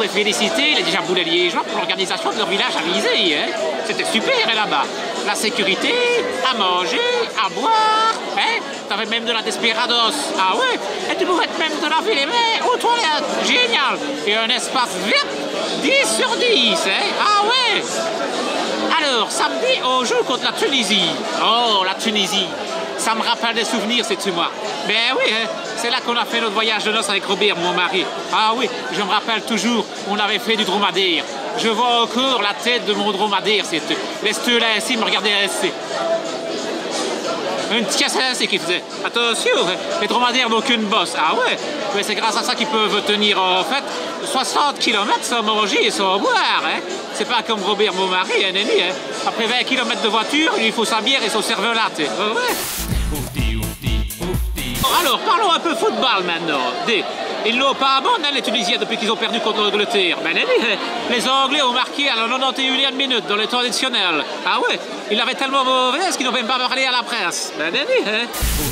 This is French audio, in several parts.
féliciter les Jaboulais liégeois pour l'organisation de leur village à Visé. Hein. C'était super là-bas. La sécurité, à manger, à boire. Hein. T'avais même de la desperados. Ah ouais. Et tu pouvais même te laver les mains aux toilettes. Génial. Et un espace vert 10 sur 10. Hein. Ah ouais. Alors, samedi, on joue contre la Tunisie. Oh, la Tunisie. Ça me rappelle des souvenirs, sais-tu moi. Ben oui, hein, c'est là qu'on a fait notre voyage de noces avec Robert, mon mari. Ah oui, je me rappelle toujours, on avait fait du dromadaire. Je vois encore la tête de mon dromadaire, c'était. Laisse-le là ici, me regarder ainsi. Une petite caisse ainsi qu'il faisait. Attention, hein, les dromadaires n'ont qu'une bosse. Ah ouais, mais c'est grâce à ça qu'ils peuvent tenir, en fait, 60 km sans manger et sans boire. Hein. C'est pas comme Robert, mon mari, hein, Nelly, hein. Après 20 km de voiture, il lui faut sa bière et son cervelat. Ouais. Alors, parlons un peu football maintenant. Ils l'ont pas abandonné, les Tunisiens, depuis qu'ils ont perdu contre l'Angleterre. Ben, les Anglais ont marqué à la 91e minute dans le temps additionnel. Ah ouais, ils l'avaient tellement mauvaise qu'ils n'ont même pas parlé à la presse. Ben, hein.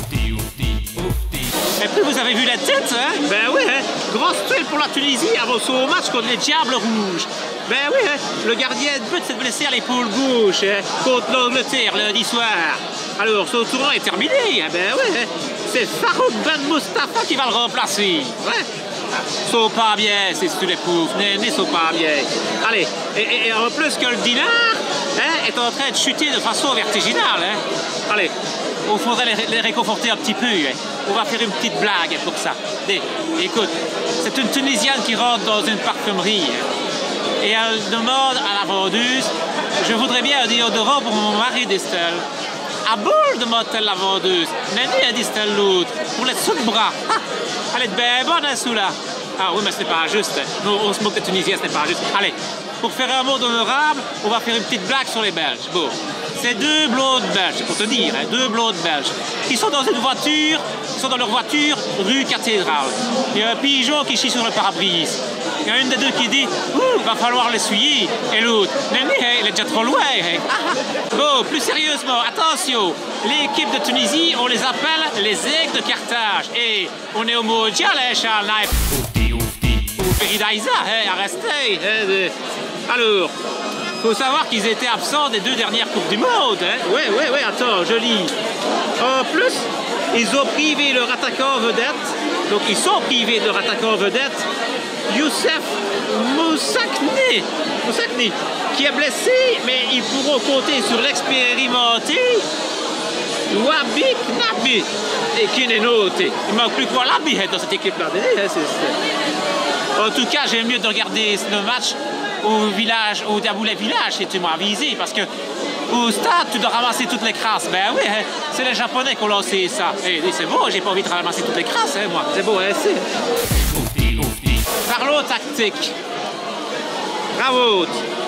Et puis vous avez vu la tête, hein? Ben oui, hein? Grosse tuile pour la Tunisie avant son match contre les Diables Rouges. Ben oui, hein? Le gardien de but s'est blessé à l'épaule gauche, hein? Contre l'Angleterre lundi soir. Alors, son tournoi est terminé, hein? Ben oui, hein? C'est Farouk Ben Mustafa qui va le remplacer. Ouais. Sont pas bien, ces les pauvres. Ils sont pas bien. Allez, et en plus que le dinar, hein, est en train de chuter de façon vertiginale, hein? Allez, il faudrait les réconforter un petit peu, hein? On va faire une petite blague pour ça. Écoute, c'est une Tunisienne qui rentre dans une parfumerie, hein, et elle demande à la vendeuse, je voudrais bien un déodorant pour mon mari d'Estelle. À bol, demande-t-elle la vendeuse. Nanny, dit-elle l'autre, pour les sous de bras. Ah, elle est bien bonne, hein, sous-là. Ah oui, mais ce n'est pas juste. Nous, on se moque des Tunisiens, ce n'est pas juste. Allez, pour faire un mot honorable, on va faire une petite blague sur les Belges. Bon, c'est deux blondes belges, c'est pour te dire, hein, deux blondes belges. Ils sont dans une voiture, ils sont dans leur voiture rue Cathédrale. Il y a un pigeon qui chie sur le pare-brise. Il y a une des deux qui dit « Ouh, va falloir l'essuyer » et l'autre « Néné, il est déjà trop loin. » Bon, plus sérieusement, attention, l'équipe de Tunisie, on les appelle les aigles de Carthage. Et on est au mondial, hein, Charles Naip. Ou Peridaïsa, hein, à rester. Alors, faut savoir qu'ils étaient absents des deux dernières Coupes du Monde. Hein. Ouais, attends, je lis. En plus, ils ont privé leur attaquant vedette. Donc, ils sont privés de leur attaquant vedette. Youssef Moussakni, qui est blessé, mais ils pourront compter sur l'expérimenté Wabi Knabi et qui n'est noté. Il ne manque plus que Wabi dans cette équipe-là. En tout cas, j'aime mieux de regarder le match au village, au Diaboulais village, si tu m'as visé, parce que au stade, tu dois ramasser toutes les crasses. Ben oui, hein, c'est les Japonais qui ont lancé ça. Et c'est beau, j'ai pas envie de ramasser toutes les crasses, hein, moi. C'est beau, hein, c'est. Parlons tactique. Bravo.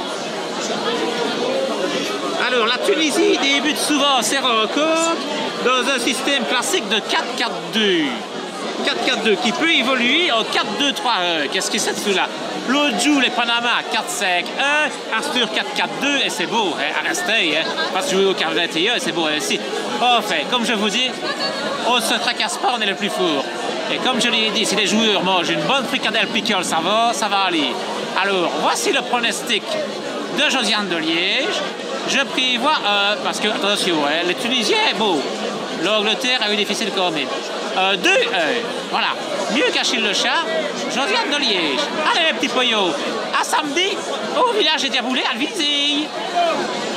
Alors, la Tunisie débute souvent ses rencontres dans un système classique de 4-4-2. 4-4-2 qui peut évoluer en 4-2-3-1. Qu'est-ce que c'est celui-là? L'autre joue les Panama 4-5-1, Arthur 4-4-2 et c'est beau, hein, à rester, hein, parce que jouer au 4-21 c'est beau ainsi. Enfin, comme je vous dis, on ne se tracasse pas, on est le plus fort. Et comme je l'ai dit, si les joueurs mangent une bonne fricadelle pickle, ça va aller. Alors, voici le pronostic de Josiane de Liège. Je prévois, parce que, attention, hein, les Tunisiens, bon, l'Angleterre a eu difficile quand même. 2-1, voilà. Mieux qu'Achille le chat, Josiane de Liège. Allez, les petits poyaux, à samedi, au village des Diaboulais à Visé.